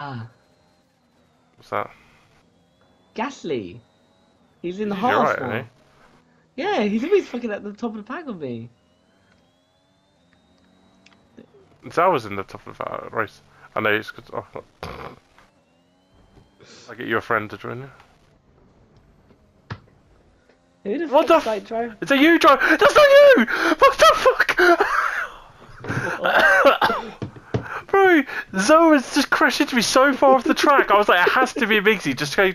What's that? Gasly. He's in the He's right, half isn't now. Yeah, he's always fucking at the top of the pack on me. he? Zhao was in the top of the race. I know it's good. Oh, I'll get you a friend to join you. Who the What fuck's the like driving? It's a you drive. That's not you! What the fuck? Bro, Zoe has just crashed into me so far off the track. I was like, it has to be a Migsy. Just go